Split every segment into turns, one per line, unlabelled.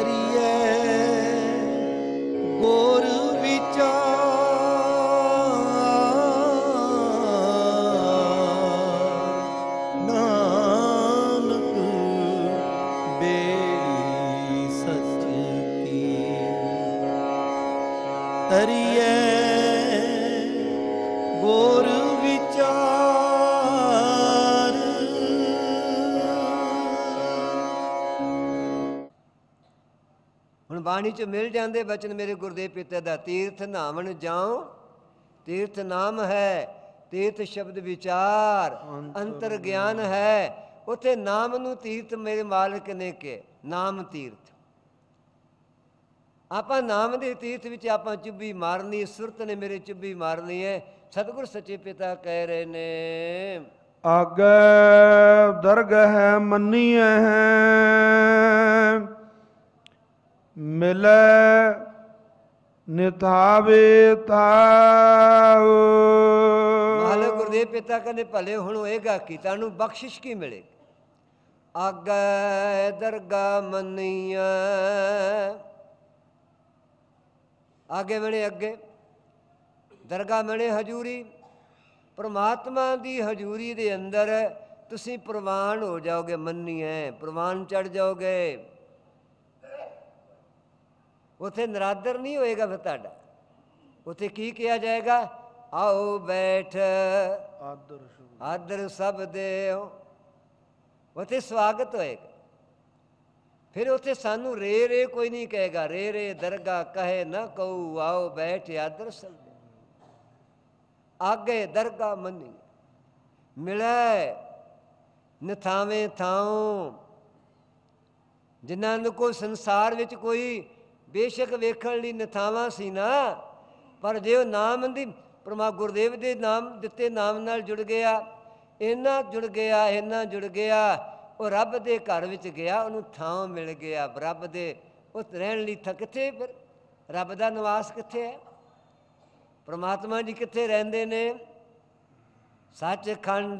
ਤਰੀਏ ਗੁਰ ਵਿਚਾਰ ਨਾਨਕ ਬੇੜੀ ਸੱਚ ਕੀ ਤਰੀਏ ਗੁਰ ਵਿਚਾਰ।
ਹੁਣ ਬਾਣੀ 'ਚ ਮਿਲ ਜਾਂਦੇ ਬਚਨ ਮੇਰੇ ਗੁਰਦੇਵ ਪਿਤਾ ਦਾ। ਤੀਰਥ ਨਾਵਣ ਜਾਉ ਤੀਰਥ ਨਾਮ ਹੈ, ਤੀਰਥ ਸ਼ਬਦ ਵਿਚਾਰ ਅੰਤਰ ਗਿਆਨ ਹੈ। ਉੱਥੇ ਨਾਮ ਨੂੰ ਤੀਰਥ ਮੇਰੇ ਮਾਲਕ ਨੇ ਕਿ ਨਾਮ ਤੀਰਥ। ਆਪਾਂ ਨਾਮ ਦੇ ਤੀਰਥ ਵਿੱਚ ਆਪਾਂ ਚੁੱਭੀ ਮਾਰਨੀ, ਸੁਰਤ ਨੇ ਮੇਰੇ ਚੁੱਭੀ ਮਾਰਨੀ ਹੈ। ਸਤਿਗੁਰ ਸੱਚੇ ਪਿਤਾ ਕਹਿ ਰਹੇ ਨੇ,
ਆਗੇ ਦਰਗਹਿ ਮੰਨੀਐ ਮਿਲੈ ਨਿਥਾਵੇ ਥਾਉ।
ਮਾਲਕ ਗੁਰਦੇਵ ਪਿਤਾ ਕਹਿੰਦੇ ਭਲੇ ਹੁਣ ਹੋਏਗਾ ਕੀ, ਤੁਹਾਨੂੰ ਬਖਸ਼ਿਸ਼ ਕੀ ਮਿਲੇਗੀ। ਆਗੇ ਦਰਗਾ ਮੰਨੀਐ, ਆਗੇ ਬਣੇ ਅੱਗੇ, ਦਰਗਾਹ ਬਣੇ ਹਜ਼ੂਰੀ। ਪਰਮਾਤਮਾ ਦੀ ਹਜ਼ੂਰੀ ਦੇ ਅੰਦਰ ਤੁਸੀਂ ਪ੍ਰਵਾਨ ਹੋ ਜਾਓਗੇ। ਮੰਨੀਏ ਪ੍ਰਵਾਨ ਚੜ੍ਹ ਜਾਓਗੇ। ਉੱਥੇ ਨਰਾਦਰ ਨਹੀਂ ਹੋਏਗਾ ਫਿਰ ਤੁਹਾਡਾ। ਉੱਥੇ ਕੀ ਕਿਹਾ ਜਾਏਗਾ, ਆਓ ਬੈਠ ਆਦਰ ਸਭ ਦੇਓ। ਉੱਥੇ ਸਵਾਗਤ ਹੋਏਗਾ। ਫਿਰ ਉੱਥੇ ਸਾਨੂੰ ਰੇ ਰੇ ਕੋਈ ਨਹੀਂ ਕਹੇਗਾ। ਰੇ ਰੇ ਦਰਗਾਹ ਕਹੇ ਨਾ ਕਹੂ, ਆਓ ਬੈਠ ਆਦਰ ਸਭ ਦੇਓ। ਆਗੇ ਦਰਗਾਹ ਮੰਨੀ ਮਿਲੈ ਨਿਥਾਵੇਂ ਥਾਉ। ਜਿਨ੍ਹਾਂ ਨੂੰ ਕੋਈ ਸੰਸਾਰ ਵਿੱਚ ਕੋਈ ਬੇਸ਼ੱਕ ਵੇਖਣ ਲਈ ਨਿਥਾਵਾਂ ਸੀ ਨਾ, ਪਰ ਜੇ ਉਹ ਨਾਮ ਦੀ ਪਰਮਾ ਗੁਰਦੇਵ ਦੇ ਨਾਮ ਦਿੱਤੇ ਨਾਮ ਨਾਲ ਜੁੜ ਗਿਆ, ਇੰਨਾ ਜੁੜ ਗਿਆ, ਇੰਨਾ ਜੁੜ ਗਿਆ, ਉਹ ਰੱਬ ਦੇ ਘਰ ਵਿੱਚ ਗਿਆ, ਉਹਨੂੰ ਥਾਂ ਮਿਲ ਗਿਆ ਰੱਬ ਦੇ। ਉਹ ਰਹਿਣ ਲਈ ਕਿੱਥੇ, ਫਿਰ ਰੱਬ ਦਾ ਨਿਵਾਸ ਕਿੱਥੇ ਹੈ? ਪਰਮਾਤਮਾ ਜੀ ਕਿੱਥੇ ਰਹਿੰਦੇ ਨੇ? ਸੱਚਖੰਡ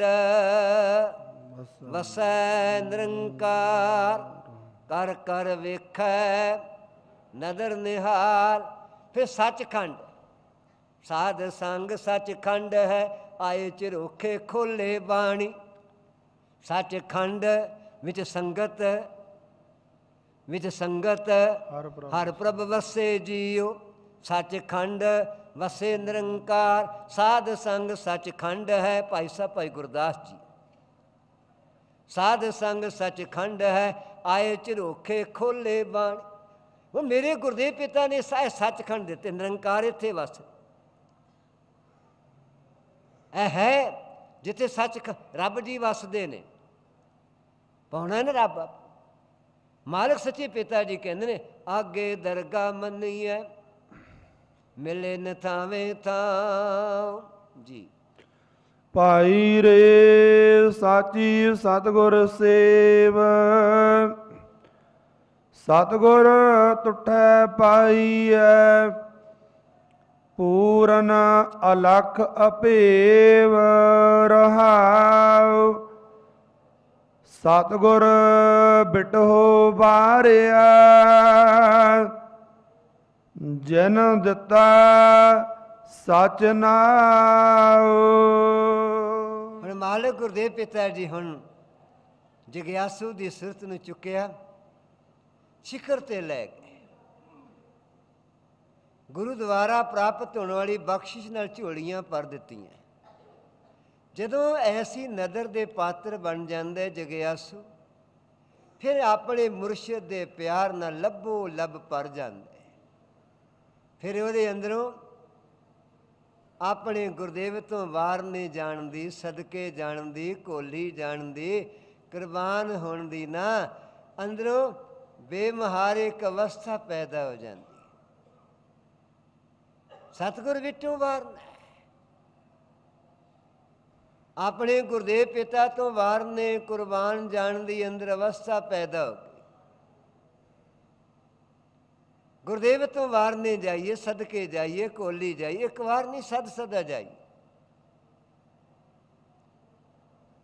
ਵਸੈ ਨਿਰੰਕਾਰ, ਕਰ ਕਰ ਵੇਖੈ ਨਦਰ ਨਿਹਾਲ। ਫਿਰ ਸੱਚਖੰਡ ਸਾਧ ਸੰਗ ਸੱਚਖੰਡ ਹੈ, ਆਏ ਝਰੋਖੇ ਖੋਲੇ ਬਾਣੀ। ਸੱਚਖੰਡ ਵਿੱਚ ਸੰਗਤ, ਵਿੱਚ ਸੰਗਤ ਹਰ ਪ੍ਰਭ ਵਸੇ ਜੀਓ। ਸੱਚਖੰਡ ਵਸੇ ਨਿਰੰਕਾਰ, ਸਾਧ ਸੰਗ ਸੱਚਖੰਡ ਹੈ। ਭਾਈ ਸਾਹਿਬ ਭਾਈ ਗੁਰਦਾਸ ਜੀ, ਸਾਧ ਸੰਗ ਸੱਚਖੰਡ ਹੈ, ਆਏ ਝਰੋਖੇ ਖੋਲੇ ਬਾਣੀ। ਉਹ ਮੇਰੇ ਗੁਰਦੇਵ ਪਿਤਾ ਨੇ ਸੱਚਖੰਡ ਦਿੱਤੇ, ਨਿਰੰਕਾਰ ਇੱਥੇ ਵਸ। ਇਹ ਹੈ ਜਿੱਥੇ ਸੱਚ ਰੱਬ ਜੀ ਵਸਦੇ ਨੇ। ਪਾਉਣਾ ਨਾ ਰੱਬ। ਮਾਲਕ ਸੱਚੇ ਪਿਤਾ ਜੀ ਕਹਿੰਦੇ ਨੇ, ਆਗੇ ਦਰਗਾਹ ਮੰਨੀਐ ਮਿਲੇ ਨਿਥਾਵੇਂ ਥਾਉ ਜੀ।
ਭਾਈ ਰੇ ਸਾਚੀ ਸਤਿਗੁਰ ਸੇਵ, ਸਤਿਗੁਰ ਤੁਠੈ ਪਾਈਐ ਪੂਰਨ ਅਲਖ ਅਭੇਵ ਰਹਾਉ। ਸਤਿਗੁਰ ਬਿਟਹੁ ਬਾਰਿਆ ਜਿਨ ਦਿੱਤਾ ਸਚ ਨਾਉ।
ਹੁਣ ਮਾਲਕ ਗੁਰਦੇਵ ਪਿਤਾ ਜੀ ਹੁਣ ਜਗਿਆਸੂ ਦੀ ਸੁਰਤ ਨੂੰ ਚੁੱਕਿਆ, ਸਿਖਰ ਤੇ ਲੈ ਗਏ। ਗੁਰੂ ਦੁਆਰਾ ਪ੍ਰਾਪਤ ਹੋਣ ਵਾਲੀ ਬਖਸ਼ਿਸ਼ ਨਾਲ ਝੋਲੀਆਂ ਭਰ ਦਿੱਤੀਆਂ। ਜਦੋਂ ਐਸੀ ਨਦਰ ਦੇ ਪਾਤਰ ਬਣ ਜਾਂਦੇ ਜਗਿਆਸੂ, ਫਿਰ ਆਪਣੇ ਮੁਰਸ਼ਿਦ ਦੇ ਪਿਆਰ ਨਾਲ ਲੱਭੋ ਲੱਭ ਭਰ ਜਾਂਦੇ। ਫਿਰ ਉਹਦੇ ਅੰਦਰੋਂ ਆਪਣੇ ਗੁਰਦੇਵ ਤੋਂ ਵਾਰ ਨਹੀਂ ਜਾਣ ਦੀ, ਸਦਕੇ ਜਾਣ ਦੀ, ਕੋਲੀ ਜਾਣ ਦੀ, ਕੁਰਬਾਨ ਹੋਣ ਦੀ ਨਾ, ਅੰਦਰੋਂ ਬੇਮਹਾਰੇ ਇੱਕ ਅਵਸਥਾ ਪੈਦਾ ਹੋ ਜਾਂਦੀ। ਸਤਿਗੁਰ ਵਿੱਚੋਂ ਵਾਰਨਾ, ਆਪਣੇ ਗੁਰਦੇਵ ਪਿਤਾ ਤੋਂ ਵਾਰਨੇ, ਕੁਰਬਾਨ ਜਾਣ ਦੀ ਅੰਦਰ ਅਵਸਥਾ ਪੈਦਾ ਹੋ ਗਈ। ਗੁਰਦੇਵ ਤੋਂ ਵਾਰਨੇ ਜਾਈਏ, ਸਦਕੇ ਜਾਈਏ, ਕੋਲੀ ਜਾਈਏ, ਇੱਕ ਵਾਰ ਨਹੀਂ ਸਦ ਸਦਾ ਜਾਈਏ।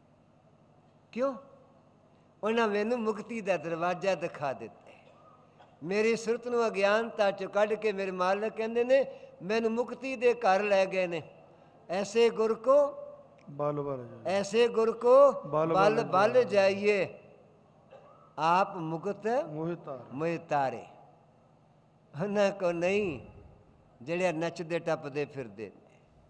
ਕਿਉਂ? ਉਹਨਾਂ ਮੈਨੂੰ ਮੁਕਤੀ ਦਾ ਦਰਵਾਜ਼ਾ ਦਿਖਾ ਦਿੱਤਾ। ਮੇਰੀ ਸੁਰਤ ਨੂੰ ਅਗਿਆਨਤਾ ਚੋਂ ਕੱਢ ਕੇ ਮੇਰੇ ਮਾਲਕ ਕਹਿੰਦੇ ਨੇ ਮੈਨੂੰ ਮੁਕਤੀ ਦੇ ਘਰ ਲੈ ਗਏ ਨੇ। ਐਸੇ ਗੁਰ ਕੋ
ਬਲ ਬਲ ਜਾਏ,
ਐਸੇ ਗੁਰ ਕੋ
ਬਲ
ਬਲ
ਬਲ
ਬਲ ਜਾਈਏ, ਆਪ ਮੁਕਤ
ਮੋਹਿ ਤਾਰ।
ਮੋਹਿ ਤਾਰੇ। ਉਹਨਾਂ ਕੋ ਨਹੀਂ ਜਿਹੜੇ ਨੱਚਦੇ ਟੱਪਦੇ ਫਿਰਦੇ ਨੇ,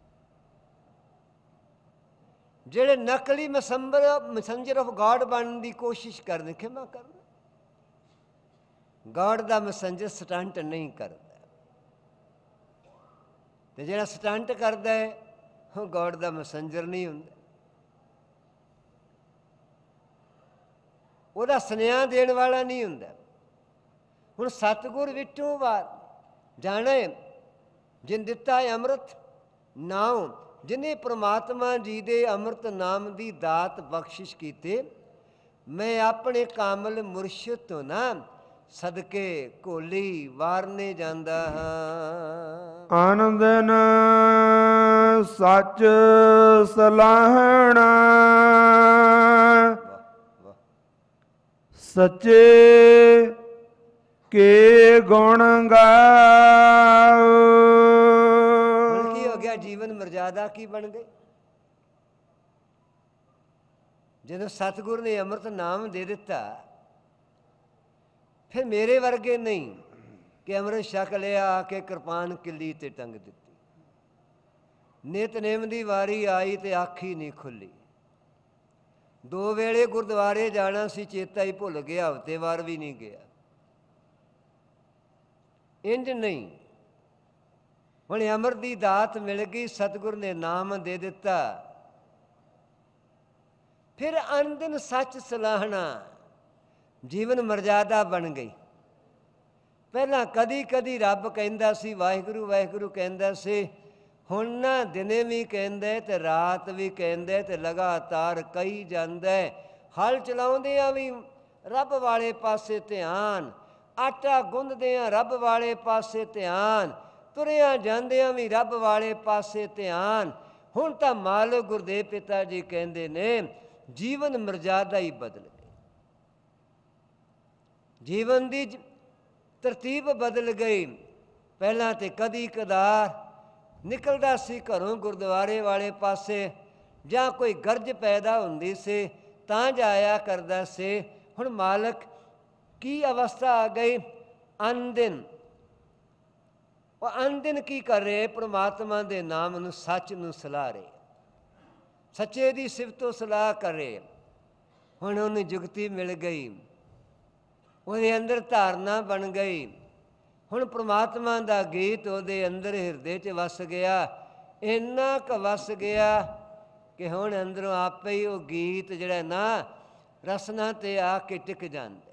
ਜਿਹੜੇ ਨਕਲੀ ਮੈਸੰਜਰ ਆਫ ਗਾਡ ਬਣਨ ਦੀ ਕੋਸ਼ਿਸ਼ ਕਰਦੇ। ਖਿਮਾ ਕਰਨਾ, ਗਾਡ ਦਾ ਮੈਸੰਜਰ ਸਟੰਟ ਨਹੀਂ ਕਰਦਾ, ਤੇ ਜਿਹੜਾ ਸਟੰਟ ਕਰਦਾ ਹੈ ਉਹ ਗਾਡ ਦਾ ਮੈਸੰਜਰ ਨਹੀਂ ਹੁੰਦਾ। ਉਹਦਾ ਸੁਨੇਹਾ ਦੇਣ ਵਾਲਾ ਨਹੀਂ ਹੁੰਦਾ। ਹੁਣ ਸਤਿਗੁਰ ਵਿਟੋ ਵਾਰ ਜਾਣੇ ਜਿਨ ਦਿੱਤਾ ਹੈ ਅੰਮ੍ਰਿਤ ਨਾਮ, ਜਿਹਨੇ ਪ੍ਰਮਾਤਮਾ ਜੀ ਦੇ ਅੰਮ੍ਰਿਤ ਨਾਮ ਦੀ ਦਾਤ ਬਖਸ਼ਿਸ਼ ਕੀਤੇ। ਮੈਂ ਆਪਣੇ ਕਾਮਲ ਮੁਰਸ਼ਿਦ ਤੋਂ ਨਾ ਸਦਕੇ ਘੋਲੀ ਵਾਰਨੇ ਜਾਂਦਾ ਹਾਂ।
ਆਨੰਦਨ ਸੱਚ ਸਲਾਹਣਾ, ਸੱਚੇ ਕੇ ਗੁਣ ਗਾਓ।
ਹੁਣ ਕੀ ਹੋ ਗਿਆ? ਜੀਵਨ ਮਰਜ਼ਾਦਾ ਕੀ ਬਣ ਗਈ? ਜਦੋਂ ਸਤਿਗੁਰ ਨੇ ਅੰਮ੍ਰਿਤ ਨਾਮ ਦੇ ਦਿੱਤਾ, ਫਿਰ ਮੇਰੇ ਵਰਗੇ ਨਹੀਂ ਕਿ ਅੰਮ੍ਰਿਤ ਛਕ ਲਿਆ ਆ ਕੇ ਕਿਰਪਾਨ ਕਿੱਲੀ ਤੇ ਟੰਗ ਦਿੱਤੀ। ਨਿਤਨੇਮ ਦੀ ਵਾਰੀ ਆਈ ਤੇ ਆਖੀ ਨਹੀਂ ਖੁੱਲੀ। 2 ਵੇਲੇ ਗੁਰਦੁਆਰੇ ਜਾਣਾ ਸੀ, ਚੇਤਾ ਹੀ ਭੁੱਲ ਗਿਆ, ਹਫ਼ਤੇ ਵਾਰ ਵੀ ਨਹੀਂ ਗਿਆ। ਇੰਜ ਨਹੀਂ। ਹੁਣ ਅੰਮ੍ਰਿਤ ਦੀ ਦਾਤ ਮਿਲ ਗਈ, ਸਤਿਗੁਰ ਨੇ ਨਾਮ ਦੇ ਦਿੱਤਾ। ਫਿਰ ਅੰਦਨ ਸੱਚ ਸਲਾਹਣਾ, ਜੀਵਨ ਮਰਜ਼ਾਦਾ ਬਣ ਗਈ। ਪਹਿਲਾਂ ਕਦੀ ਕਦੀ ਰੱਬ ਕਹਿੰਦਾ ਸੀ, ਵਾਹਿਗੁਰੂ ਵਾਹਿਗੁਰੂ ਕਹਿੰਦਾ ਸੀ। ਹੁਣ ਨਾ ਦਿਨੇ ਵੀ ਕਹਿੰਦਾ ਤੇ ਰਾਤ ਵੀ ਕਹਿੰਦਾ ਤੇ ਲਗਾਤਾਰ ਕਹੀ ਜਾਂਦਾ। ਹਲ ਚਲਾਉਂਦਿਆਂ ਵੀ ਰੱਬ ਵਾਲੇ ਪਾਸੇ ਧਿਆਨ, ਆਟਾ ਗੁੰਨਦਿਆਂ ਰੱਬ ਵਾਲੇ ਪਾਸੇ ਧਿਆਨ, ਤੁਰਿਆਂ ਜਾਂਦਿਆਂ ਵੀ ਰੱਬ ਵਾਲੇ ਪਾਸੇ ਧਿਆਨ। ਹੁਣ ਤਾਂ ਮਾਲਕ ਗੁਰਦੇਵ ਪਿਤਾ ਜੀ ਕਹਿੰਦੇ ਨੇ ਜੀਵਨ ਮਰਜ਼ਾਦਾ ਹੀ ਬਦਲ ਗਈ। ਜੀਵਨ ਦੀ ਤਰਤੀਬ ਬਦਲ ਗਈ। ਪਹਿਲਾਂ ਤੇ ਕਦੀ ਕਦਾਰ ਨਿਕਲਦਾ ਸੀ ਘਰੋਂ ਗੁਰਦੁਆਰੇ ਵਾਲੇ ਪਾਸੇ, ਜਾਂ ਕੋਈ ਗਰਜ ਪੈਦਾ ਹੁੰਦੀ ਸੀ ਤਾਂ ਜਾਇਆ ਕਰਦਾ ਸੀ। ਹੁਣ ਮਾਲਕ ਕੀ ਅਵਸਥਾ ਆ ਗਈ? ਅਨਦਿਨ ਉਹ ਅਨਦਿਨ ਕੀ ਕਰ ਰਹੇ? ਪ੍ਰਮਾਤਮਾ ਦੇ ਨਾਮ ਨੂੰ, ਸੱਚ ਨੂੰ ਸਲਾਹ ਰਹੇ, ਸੱਚੇ ਦੀ ਸਿਫਤੋ ਸਲਾਹ ਕਰ ਰਹੇ। ਹੁਣ ਉਹਨੂੰ ਜੁਗਤੀ ਮਿਲ ਗਈ, ਉਹਦੇ ਅੰਦਰ ਧਾਰਨਾ ਬਣ ਗਈ। ਹੁਣ ਪ੍ਰਮਾਤਮਾ ਦਾ ਗੀਤ ਉਹਦੇ ਅੰਦਰ ਹਿਰਦੇ 'ਚ ਵਸ ਗਿਆ। ਇੰਨਾ ਕੁ ਵਸ ਗਿਆ ਕਿ ਹੁਣ ਅੰਦਰੋਂ ਆਪੇ ਹੀ ਉਹ ਗੀਤ ਜਿਹੜਾ ਨਾ ਰਸਨਾ 'ਤੇ ਆ ਕੇ ਟਿਕ ਜਾਂਦਾ,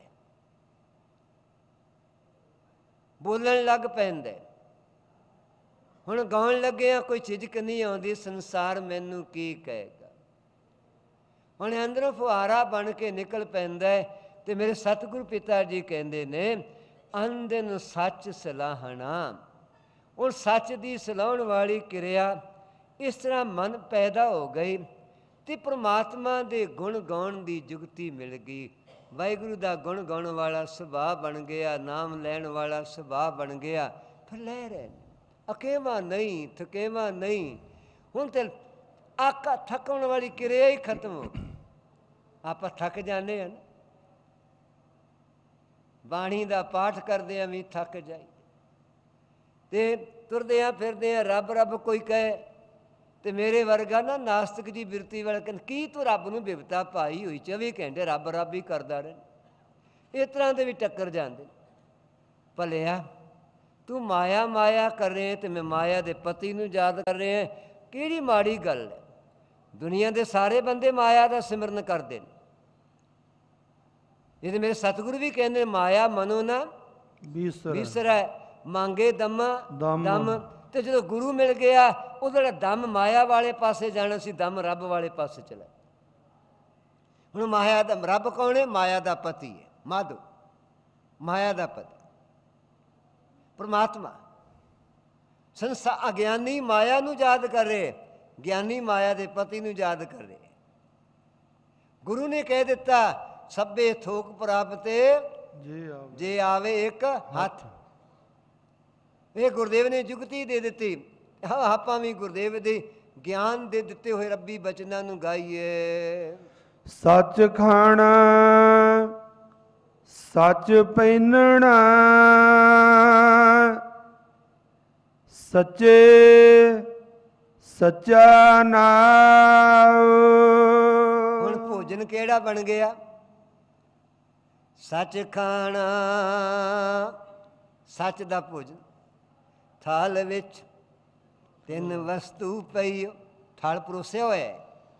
ਬੋਲਣ ਲੱਗ ਪੈਂਦਾ। ਹੁਣ ਗਾਉਣ ਲੱਗਿਆ ਕੋਈ ਝਿਜਕ ਨਹੀਂ ਆਉਂਦੀ, ਸੰਸਾਰ ਮੈਨੂੰ ਕੀ ਕਹੇਗਾ। ਹੁਣ ਅੰਦਰੋਂ ਫੁਹਾਰਾ ਬਣ ਕੇ ਨਿਕਲ ਪੈਂਦਾ। ਤੇ ਮੇਰੇ ਸਤਿਗੁਰੂ ਪਿਤਾ ਜੀ ਕਹਿੰਦੇ ਨੇ ਅੰਦਨ ਸੱਚ ਸਲਾਹਣਾ। ਉਹ ਸੱਚ ਦੀ ਸਲਾਹਣ ਵਾਲੀ ਕਿਰਿਆ ਇਸ ਤਰ੍ਹਾਂ ਮਨ ਪੈਦਾ ਹੋ ਗਈ ਤੇ ਪ੍ਰਮਾਤਮਾ ਦੇ ਗੁਣ ਗਾਉਣ ਦੀ ਜੁਗਤੀ ਮਿਲ ਗਈ। ਵਾਹਿਗੁਰੂ ਦਾ ਗੁਣ ਗਾਉਣ ਵਾਲਾ ਸੁਭਾਅ ਬਣ ਗਿਆ, ਨਾਮ ਲੈਣ ਵਾਲਾ ਸੁਭਾਅ ਬਣ ਗਿਆ। ਫਿਰ ਲੈ ਰਹੇ ਨੇ, ਅਕੇਵਾਂ ਨਹੀਂ, ਥਕੇਵਾਂ ਨਹੀਂ। ਹੁਣ ਤੇ ਆਕਾ ਥਕਣ ਵਾਲੀ ਕਿਰਿਆ ਹੀ ਖਤਮ ਹੋ ਗਈ। ਆਪਾਂ ਥੱਕ ਜਾਂਦੇ ਹਾਂ, ਬਾਣੀ ਦਾ ਪਾਠ ਕਰਦੇ ਆ ਵੀ ਥੱਕ ਜਾਈ, ਤੇ ਤੁਰਦੇ ਆ ਫਿਰਦੇ ਆ ਰੱਬ ਰੱਬ ਕੋਈ ਕਹੇ ਤੇ ਮੇਰੇ ਵਰਗਾ ਨਾ ਨਾਸਤਿਕ ਦੀ ਬਿਰਤੀ ਵਾਲਾ ਕਹਿੰਦਾ ਕੀ ਤੂੰ ਰੱਬ ਨੂੰ ਬਿਪਤਾ ਪਾਈ ਹੋਈ 24 ਘੰਟੇ ਰੱਬ ਰੱਬ ਹੀ ਕਰਦਾ ਰਹੇ। ਇਸ ਤਰ੍ਹਾਂ ਦੇ ਵੀ ਟੱਕਰ ਜਾਂਦੇ। ਭਲਿਆ ਤੂੰ ਮਾਇਆ ਮਾਇਆ ਕਰ ਰਹੇ ਤੇ ਮੈਂ ਮਾਇਆ ਦੇ ਪਤੀ ਨੂੰ ਯਾਦ ਕਰ ਰਿਹਾ, ਕਿਹੜੀ ਮਾੜੀ ਗੱਲ ਹੈ। ਦੁਨੀਆ ਦੇ ਸਾਰੇ ਬੰਦੇ ਮਾਇਆ ਦਾ ਸਿਮਰਨ ਕਰਦੇ ਨੇ। ਇਹਦੇ ਮੇਰੇ ਸਤਿਗੁਰੂ ਵੀ ਕਹਿੰਦੇ ਨੇ ਮਾਇਆ ਮਨੋ ਨਾ ਵਿਸਰੈ, ਮੰਗੇ ਦਮ। ਤੇ ਜਦੋਂ ਗੁਰੂ ਮਿਲ ਗਿਆ ਉਹ ਜਿਹੜਾ ਦਮ ਮਾਇਆ ਵਾਲੇ ਪਾਸੇ ਜਾਣਾ ਸੀ, ਦਮ ਰੱਬ ਵਾਲੇ ਪਾਸੇ ਚਲਾ। ਹੁਣ ਮਾਇਆ ਦਾ ਰੱਬ ਕੌਣ ਹੈ? ਮਾਇਆ ਦਾ ਪਤੀ ਹੈ, ਮਾਧੋ, ਮਾਇਆ ਦਾ ਪਤੀ ਪ੍ਰਮਾਤਮਾ। ਸੰਸਾਰ ਅਗਿਆਨੀ ਮਾਇਆ ਨੂੰ ਯਾਦ ਕਰ ਰਹੇ, ਗਿਆਨੀ ਮਾਇਆ ਦੇ ਪਤੀ ਨੂੰ ਯਾਦ ਕਰ ਰਹੇ। ਗੁਰੂ ਨੇ ਕਹਿ ਦਿੱਤਾ ਸਭੇ ਥੋਕ ਪ੍ਰਾਪਤੇ ਜੇ ਆਵੇ ਇੱਕ ਹੱਥ। ਇਹ ਗੁਰਦੇਵ ਨੇ ਜੁਗਤੀ ਦੇ ਦਿੱਤੀ। ਆਪਾਂ ਵੀ ਗੁਰਦੇਵ ਦੇ ਗਿਆਨ ਦੇ ਦਿੱਤੇ ਹੋਏ ਰੱਬੀ ਬਚਨਾਂ ਨੂੰ ਗਾਈਏ।
ਸੱਚ ਖਾਣਾ ਸੱਚ ਪਹਿਨਣਾ, ਸੱਚੇ ਸੱਚਾ ਨਾਮ।
ਹੁਣ ਭੋਜਨ ਕਿਹੜਾ ਬਣ ਗਿਆ? ਸੱਚ ਖਾਣਾ, ਸੱਚ ਦਾ ਭੋਜਨ। ਥਾਲ ਵਿੱਚ 3 ਵਸਤੂ ਪਈ, ਥਾਲ ਪਰੋਸਿਆ ਹੋਇਆ ਹੈ।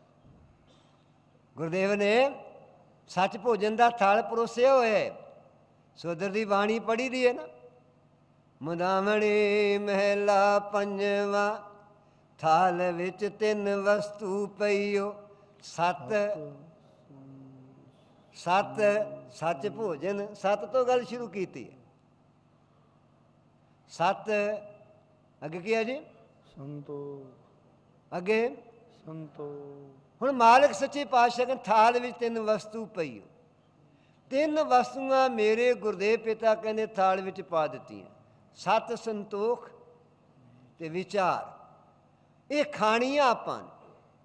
ਗੁਰਦੇਵ ਨੇ ਸੱਚ ਭੋਜਨ ਦਾ ਥਾਲ ਪਰੋਸਿਆ ਹੋਇਆ ਹੈ। ਸੋਦਰ ਦੀ ਬਾਣੀ ਪੜ੍ਹੀ ਦੀ ਹੈ ਨਾ। ਮੁਦਾਮਣੀ ਮਹਿਲਾ ਪੰਜਵਾ, ਥਾਲ ਵਿੱਚ 3 ਵਸਤੂ ਪਈਓ, ਸੱਤ ਸੱਚ ਭੋਜਨ। ਸੱਤ ਤੋਂ ਗੱਲ ਸ਼ੁਰੂ ਕੀਤੀ ਹੈ। ਸੱਤ ਅੱਗੇ ਕੀ ਹੈ ਜੀ?
ਸੰਤੋਖ।
ਅੱਗੇ
ਸੰਤੋਖ।
ਹੁਣ ਮਾਲਕ ਸੱਚੇ ਪਾਤਸ਼ਾਹ ਕਹਿੰਦੇ ਥਾਲ ਵਿੱਚ 3 ਵਸਤੂ ਪਈ। 3 ਵਸਤੂਆਂ ਮੇਰੇ ਗੁਰਦੇਵ ਪਿਤਾ ਕਹਿੰਦੇ ਥਾਲ ਵਿੱਚ ਪਾ ਦਿੱਤੀਆਂ। ਸੱਤ, ਸੰਤੋਖ ਤੇ ਵਿਚਾਰ। ਇਹ ਖਾਣੀਆਂ ਆਪਾਂ ਨੇ।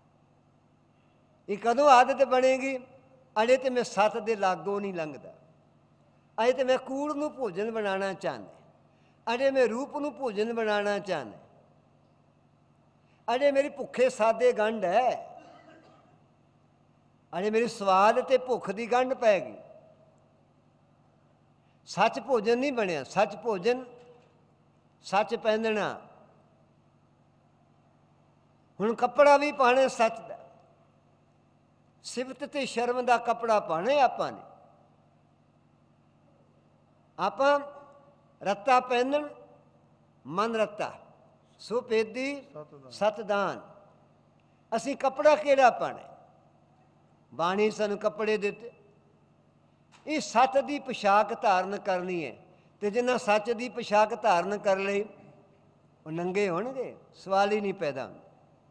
ਇਹ ਕਦੋਂ ਆਦਤ ਬਣੇਗੀ? ਅਜੇ ਤੇ ਮੈਂ ਸੱਤ ਦੇ ਲਾਗੋਂ ਨਹੀਂ ਲੰਘਦਾ। ਅਜੇ ਤੇ ਮੈਂ ਕੂੜ ਨੂੰ ਭੋਜਨ ਬਣਾਉਣਾ ਚਾਹੁੰਦਾ। ਅਜੇ ਮੈਂ ਰੂਪ ਨੂੰ ਭੋਜਨ ਬਣਾਉਣਾ ਚਾਹੁੰਦਾ। ਅਜੇ ਮੇਰੀ ਭੁੱਖੇ ਸਾਦੇ ਗੰਢ ਹੈ। ਅਜੇ ਮੇਰੀ ਸਵਾਦ ਤੇ ਭੁੱਖ ਦੀ ਗੰਢ ਪੈ ਗਈ। ਸੱਚ ਭੋਜਨ ਨਹੀਂ ਬਣਿਆ। ਸੱਚ ਭੋਜਨ, ਸੱਚ ਪਹਿਨਣਾ। ਹੁਣ ਕੱਪੜਾ ਵੀ ਪਾਣਾ ਸੱਚ ਦਾ। ਸਿਫਤ ਤੇ ਸ਼ਰਮ ਦਾ ਕੱਪੜਾ ਪਾਣਾ ਆਪਾਂ ਨੇ। ਆਪਾਂ ਰੱਤਾ ਪਹਿਨਣ, ਮਨ ਰੱਤਾ ਸੋ ਪੇਦੀ ਸਤਦਾਨ। ਅਸੀਂ ਕੱਪੜਾ ਕਿਹੜਾ ਪਾਣਾ? ਬਾਣੀ ਸਾਨੂੰ ਕੱਪੜੇ ਦਿੱਤੇ। ਇਹ ਸੱਚ ਦੀ ਪੁਸ਼ਾਕ ਧਾਰਨ ਕਰਨੀ ਹੈ। ਤੇ ਜਿਨ੍ਹਾਂ ਸੱਚ ਦੀ ਪੁਸ਼ਾਕ ਧਾਰਨ ਕਰ ਲਈ ਉਹ ਨੰਗੇ ਹੋਣਗੇ? ਸਵਾਲ ਹੀ ਨਹੀਂ ਪੈਦਾ ਹੁੰਦਾ।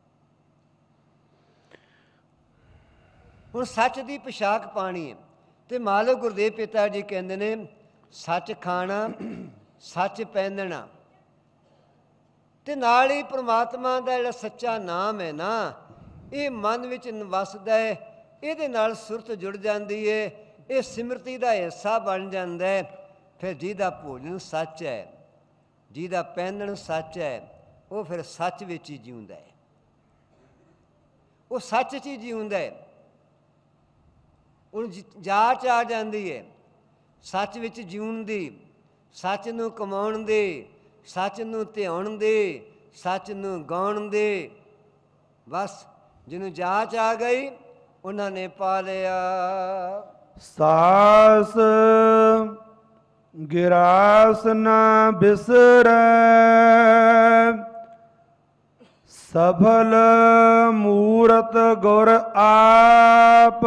ਹੁਣ ਸੱਚ ਦੀ ਪੁਸ਼ਾਕ ਪਾਣੀ ਹੈ। ਤੇ ਮਾਲਕ ਗੁਰਦੇਵ ਪਿਤਾ ਜੀ ਕਹਿੰਦੇ ਨੇ ਸੱਚ ਖਾਣਾ, ਸੱਚ ਪਹਿਨਣਾ, ਤੇ ਨਾਲ ਹੀ ਪ੍ਰਮਾਤਮਾ ਦਾ ਜਿਹੜਾ ਸੱਚਾ ਨਾਮ ਹੈ ਨਾ, ਇਹ ਮਨ ਵਿੱਚ ਵਸਦਾ ਹੈ। ਇਹਦੇ ਨਾਲ ਸੁਰਤ ਜੁੜ ਜਾਂਦੀ ਹੈ। ਇਹ ਸਿਮਰਤੀ ਦਾ ਹਿੱਸਾ ਬਣ ਜਾਂਦਾ ਹੈ। ਫਿਰ ਜਿਹਦਾ ਭੋਜਨ ਸੱਚ ਹੈ, ਜਿਹਦਾ ਪਹਿਨਣ ਸੱਚ ਹੈ, ਉਹ ਫਿਰ ਸੱਚ ਵਿੱਚ ਹੀ ਜਿਉਂਦਾ ਹੈ। ਉਹ ਸੱਚ 'ਚ ਹੀ ਜਿਉਂਦਾ ਹੈ। ਉਹਨੂੰ ਜਾਚ ਆ ਜਾਂਦੀ ਹੈ ਸੱਚ ਵਿੱਚ ਜਿਉਣ ਦੀ, ਸੱਚ ਨੂੰ ਕਮਾਉਣ ਦੀ, ਸੱਚ ਨੂੰ ਧਿਆਉਣ ਦੀ, ਸੱਚ ਨੂੰ ਗਾਉਣ ਦੀ। ਬਸ ਜਿਹਨੂੰ ਜਾਚ ਆ ਗਈ ਉਹਨਾਂ ਨੇ ਪਾ ਲਿਆ।
ਸਾਸ ਗਿਰਾਸ ਨਾ ਬਿਸਰੈ, ਸਫਲ ਮੂਰਤ ਗੁਰ ਆਪ।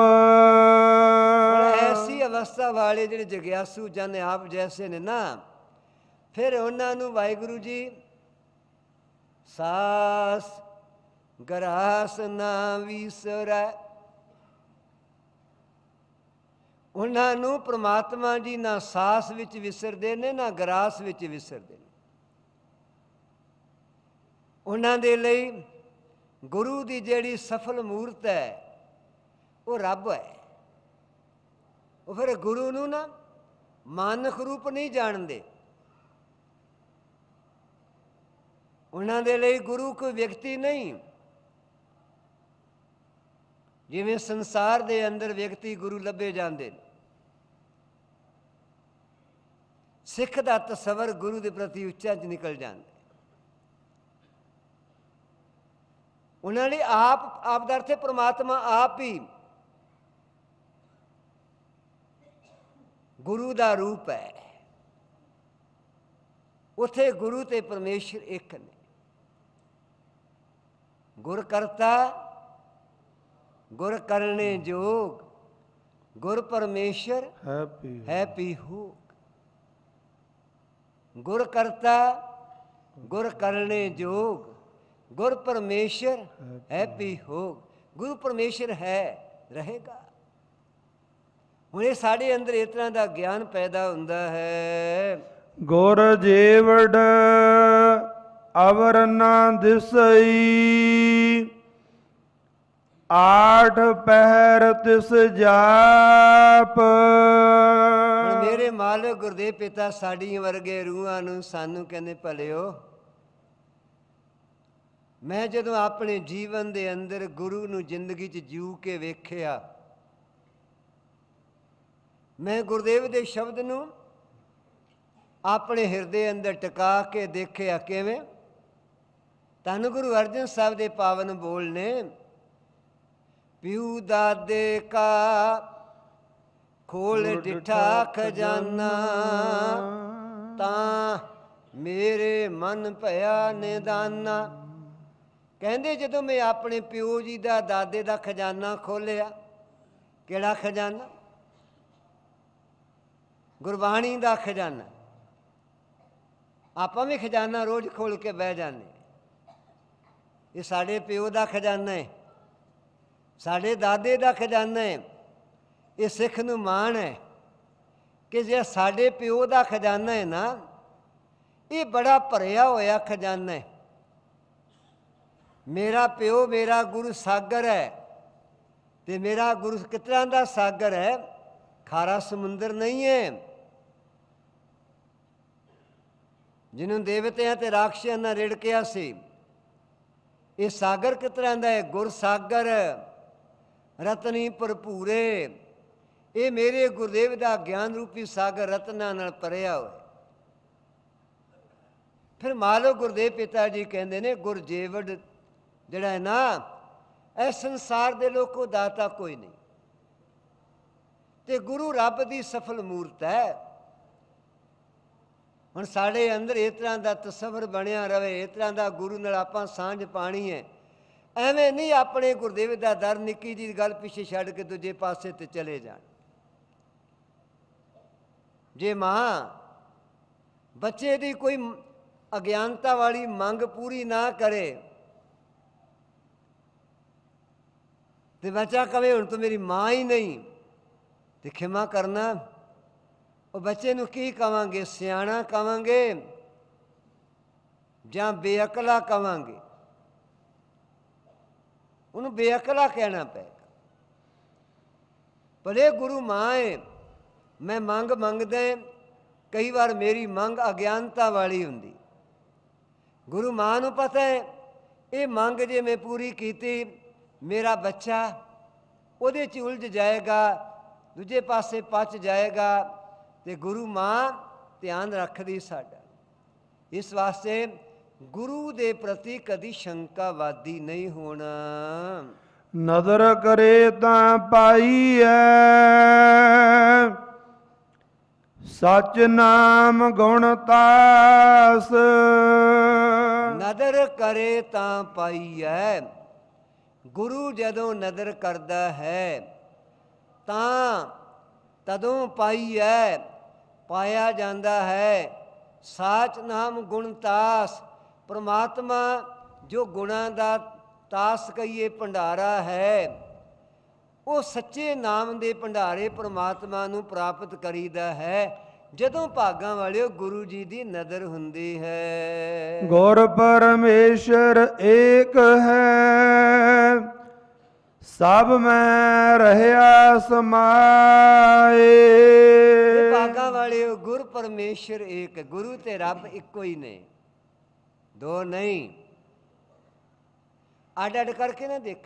ਐਸੀ ਅਵਸਥਾ ਵਾਲੇ ਜਿਹੜੇ ਜਗਿਆਸੂ ਜਨ ਆਪ ਜੈਸੇ ਨੇ ਨਾ, ਫਿਰ ਉਹਨਾਂ ਨੂੰ ਵਾਹਿਗੁਰੂ ਜੀ ਸਾਸ ਗਰਾਸ ਨਾ ਵਿਸਰੈ। ਉਹਨਾਂ ਨੂੰ ਪ੍ਰਮਾਤਮਾ ਜੀ ਨਾ ਸਾਸ ਵਿੱਚ ਵਿਸਰਦੇ ਨੇ, ਨਾ ਗਰਾਸ ਵਿੱਚ ਵਿਸਰਦੇ ਨੇ। ਉਹਨਾਂ ਦੇ ਲਈ ਗੁਰੂ ਦੀ ਜਿਹੜੀ ਸਫਲ ਮੂਰਤ ਹੈ ਉਹ ਰੱਬ ਹੈ। ਉਹ ਫਿਰ ਗੁਰੂ ਨੂੰ ਨਾ ਮਾਨਕ ਰੂਪ ਨਹੀਂ ਜਾਣਦੇ। ਉਹਨਾਂ ਦੇ ਲਈ ਗੁਰੂ ਕੋਈ ਵਿਅਕਤੀ ਨਹੀਂ। ਜਿਵੇਂ ਸੰਸਾਰ ਦੇ ਅੰਦਰ ਵਿਅਕਤੀ ਗੁਰੂ ਲੱਭੇ ਜਾਂਦੇ ਨੇ, ਸਿੱਖ ਦਾ ਤਸਵਰ ਗੁਰੂ ਦੇ ਪ੍ਰਤੀ ਉੱਚਾ 'ਚ ਨਿਕਲ ਜਾਂਦਾ। ਉਹਨਾਂ ਲਈ ਆਪ ਦਾ ਅਰਥ ਹੈ ਪ੍ਰਮਾਤਮਾ ਆਪ ਹੀ ਗੁਰੂ ਦਾ ਰੂਪ ਹੈ। ਉੱਥੇ ਗੁਰੂ ਤੇ ਪਰਮੇਸ਼ਰ ਇੱਕ ਨੇ। ਗੁਰ ਕਰਤਾ ਗੁਰ ਕਰਨੇ ਜੋਗ, ਗੁਰ ਪਰਮੇਸ਼ਰ ਹੈ ਪੀਹੂ। ਗੁਰ ਕਰਤਾ ਗੁਰ ਕਰਨੇ ਜੋਗ, ਗੁਰ ਪਰਮੇਸ਼ਰ ਹੈ ਪੀਹੂ। ਗੁਰੂ ਪਰਮੇਸ਼ਰ ਹੈ, ਰਹੇਗਾ। ਹੁਣ ਇਹ ਸਾਡੇ ਅੰਦਰ ਇਸ ਤਰ੍ਹਾਂ ਦਾ ਗਿਆਨ ਪੈਦਾ ਹੁੰਦਾ ਹੈ।
ਗੁਰ ਜੀਵੜ ਅਵਰ ਨਾ ਦਿਸਈ, ਆਠ ਪਹਿਰ ਤਿਸ ਜਾਪ।
ਹੁਣ ਮੇਰੇ ਮਾਲਕ ਗੁਰਦੇਵ ਪਿਤਾ ਸਾਡੀ ਵਰਗੇ ਰੂਹਾਂ ਨੂੰ ਸਾਨੂੰ ਕਹਿੰਦੇ ਭਲਿਓ, ਮੈਂ ਜਦੋਂ ਆਪਣੇ ਜੀਵਨ ਦੇ ਅੰਦਰ ਗੁਰੂ ਨੂੰ ਜ਼ਿੰਦਗੀ 'ਚ ਜੀਉ ਕੇ ਵੇਖਿਆ, ਮੈਂ ਗੁਰਦੇਵ ਦੇ ਸ਼ਬਦ ਨੂੰ ਆਪਣੇ ਹਿਰਦੇ ਅੰਦਰ ਟਿਕਾ ਕੇ ਦੇਖਿਆ। ਕਿਵੇਂ? ਧੰਨ ਗੁਰੂ ਅਰਜਨ ਸਾਹਿਬ ਦੇ ਪਾਵਨ ਬੋਲ ਨੇ, ਪਿਉ ਦਾਦੇ ਕਾ ਖੋਲ ਡਿਠਾ ਖਜ਼ਾਨਾ, ਤਾਂ ਮੇਰੇ ਮਨ ਭਇਆ ਨਿਦਾਨਾ। ਕਹਿੰਦੇ ਜਦੋਂ ਮੈਂ ਆਪਣੇ ਪਿਓ ਜੀ ਦਾ, ਦਾਦੇ ਦਾ ਖਜ਼ਾਨਾ ਖੋਲ੍ਹਿਆ, ਕਿਹੜਾ ਖਜ਼ਾਨਾ? ਗੁਰਬਾਣੀ ਦਾ ਖਜ਼ਾਨਾ। ਆਪਾਂ ਵੀ ਖਜ਼ਾਨਾ ਰੋਜ਼ ਖੋਲ੍ਹ ਕੇ ਬਹਿ ਜਾਂਦੇ। ਇਹ ਸਾਡੇ ਪਿਓ ਦਾ ਖਜ਼ਾਨਾ ਹੈ, ਸਾਡੇ ਦਾਦੇ ਦਾ ਖਜ਼ਾਨਾ ਹੈ। ਇਹ ਸਿੱਖ ਨੂੰ ਮਾਣ ਹੈ ਕਿ ਜੇ ਸਾਡੇ ਪਿਓ ਦਾ ਖਜ਼ਾਨਾ ਹੈ ਨਾ, ਇਹ ਬੜਾ ਭਰਿਆ ਹੋਇਆ ਖਜ਼ਾਨਾ ਹੈ। ਮੇਰਾ ਪਿਓ, ਮੇਰਾ ਗੁਰੂ ਸਾਗਰ ਹੈ, ਤੇ ਮੇਰਾ ਗੁਰੂ ਕਿਸ ਤਰ੍ਹਾਂ ਦਾ ਸਾਗਰ ਹੈ? ਖਾਰਾ ਸਮੁੰਦਰ ਨਹੀਂ ਹੈ, ਜਿਹਨੂੰ ਦੇਵਤਿਆਂ ਤੇ ਰਾਖਸ਼ਾਂ ਨਾਲ ਰਿੜਕਿਆ ਸੀ। ਇਹ ਸਾਗਰ ਕਿਸ ਤਰ੍ਹਾਂ ਦਾ ਹੈ? ਗੁਰ ਸਾਗਰ, ਰਤਨੀ ਭਰਪੂਰੇ। ਇਹ ਮੇਰੇ ਗੁਰਦੇਵ ਦਾ ਗਿਆਨ ਰੂਪੀ ਸਾਗਰ ਰਤਨਾਂ ਨਾਲ ਭਰਿਆ ਹੋਇਆ। ਫਿਰ ਮਾਲੋ ਗੁਰਦੇਵ ਪਿਤਾ ਜੀ ਕਹਿੰਦੇ ਨੇ, ਗੁਰ ਜੀਵੜ ਜਿਹੜਾ ਹੈ ਨਾ, ਇਸ ਸੰਸਾਰ ਦੇ ਲੋਕੋ ਦਾਤਾ ਕੋਈ ਨਹੀਂ, ਤੇ ਗੁਰੂ ਰੱਬ ਦੀ ਸਫਲ ਮੂਰਤ ਹੈ। ਹੁਣ ਸਾਡੇ ਅੰਦਰ ਇਸ ਤਰ੍ਹਾਂ ਦਾ ਤਸੱਵਰ ਬਣਿਆ ਰਵੇ, ਇਸ ਤਰ੍ਹਾਂ ਦਾ ਗੁਰੂ ਨਾਲ ਆਪਾਂ ਸਾਂਝ ਪਾਣੀ ਹੈ। ਐਵੇਂ ਨਹੀਂ ਆਪਣੇ ਗੁਰਦੇਵ ਦਾ ਦਰ ਨਿੱਕੀ ਜਿਹੀ ਗੱਲ ਪਿੱਛੇ ਛੱਡ ਕੇ ਦੂਜੇ ਪਾਸੇ ਤੇ ਚਲੇ ਜਾਣ। ਜੇ ਮਾਂ ਬੱਚੇ ਦੀ ਕੋਈ ਅਗਿਆਨਤਾ ਵਾਲੀ ਮੰਗ ਪੂਰੀ ਨਾ ਕਰੇ, ਤੇ ਬੱਚਾ ਕਵੇ ਹੁਣ ਤੂੰ ਮੇਰੀ ਮਾਂ ਹੀ ਨਹੀਂ, ਤੇ ਖਿਮਾ ਕਰਨਾ, ਉਹ ਬੱਚੇ ਨੂੰ ਕੀ ਕਵਾਂਗੇ? ਸਿਆਣਾ ਕਵਾਂਗੇ ਜਾਂ ਬੇਅਕਲਾ ਕਵਾਂਗੇ? ਉਹਨੂੰ ਬੇਅਕਲਾ ਕਹਿਣਾ ਪਏਗਾ। ਭਲੇ ਗੁਰੂ ਮਾਂ ਹੈ, ਮੈਂ ਮੰਗ ਮੰਗਦਾ, ਕਈ ਵਾਰ ਮੇਰੀ ਮੰਗ ਅਗਿਆਨਤਾ ਵਾਲੀ ਹੁੰਦੀ। ਗੁਰੂ ਮਾਂ ਨੂੰ ਪਤਾ ਹੈ ਇਹ ਮੰਗ ਜੇ ਮੈਂ ਪੂਰੀ ਕੀਤੀ, ਮੇਰਾ ਬੱਚਾ ਉਹਦੇ 'ਚ ਉਲਝ ਜਾਏਗਾ, ਦੂਜੇ ਪਾਸੇ ਪਚ ਜਾਏਗਾ, ਤੇ ਗੁਰੂ ਮਾਂ ਧਿਆਨ ਰੱਖਦੀ ਸਾਡਾ। ਇਸ ਵਾਸਤੇ ਗੁਰੂ ਦੇ ਪ੍ਰਤੀ ਕਦੀ ਸ਼ੰਕਾਵਾਦੀ ਨਹੀਂ ਹੋਣਾ।
ਨਦਰ ਕਰੇ ਤਾਂ ਪਾਈਐ, ਸਚ ਨਾਮ ਗੁਣ ਤਾਸ।
ਨਦਰ ਕਰੇ ਤਾਂ ਪਾਈਐ। ਗੁਰੂ ਜਦੋਂ ਨਦਰ ਕਰਦਾ ਹੈ ਤਾਂ ਤਦੋਂ ਪਾਈਐ, ਪਾਇਆ ਜਾਂਦਾ ਹੈ। ਸਾਚ ਨਾਮ ਗੁਣ ਤਾਸ। ਪਰਮਾਤਮਾ ਜੋ ਗੁਣਾਂ ਦਾ ਤਾਸ ਕਹੀਏ ਭੰਡਾਰਾ ਹੈ, ਉਹ ਸੱਚੇ ਨਾਮ ਦੇ ਭੰਡਾਰੇ ਪਰਮਾਤਮਾ ਨੂੰ ਪ੍ਰਾਪਤ ਕਰੀਦਾ ਹੈ ਜਦੋਂ ਭਾਗਾਂ ਵਾਲਿਓ ਗੁਰੂ ਜੀ ਦੀ ਨਦਰ ਹੁੰਦੀ ਹੈ।
ਗੁਰ ਪਰਮੇਸ਼ਰ ਏਕ ਹੈ, ਸਭ ਮੈਂ ਰਹਿਆ ਸਮਾਏ।
ਭਾਗਾਂ ਵਾਲਿਓ ਗੁਰ ਪਰਮੇਸ਼ਰ ਏਕ। ਗੁਰੂ ਤੇ ਰੱਬ ਇੱਕੋ ਹੀ ਨੇ, ਦੋ ਨਹੀਂ। ਅੱਡ ਅੱਡ ਕਰਕੇ ਨਾ ਦੇਖ।